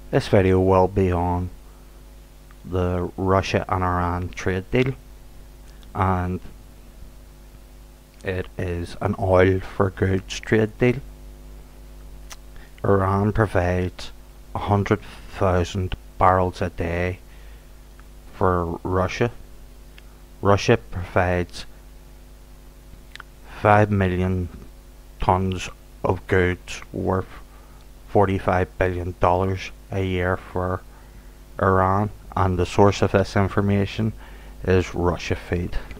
This video will be on the Russia and Iran trade deal, and it is an oil for goods trade deal. Iran provides 100,000 barrels a day for Russia. Russia provides 5 million tons of goods worth $45 billion a year for Iran, and the source of this information is Russia Feed.